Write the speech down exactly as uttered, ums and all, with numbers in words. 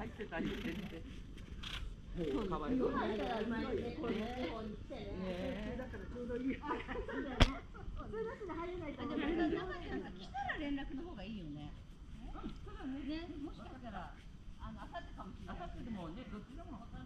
入ってたりしてて。もうかわいそう。 だからちょうどいい。そうだよね。普通の人が入れないと思う。中ちゃんさ、来たら連絡の方がいいよね。うん、そうだね。ね、もしかしたら、あの、あさってかもしれない。 あさってでもね、どっちでもわかんない。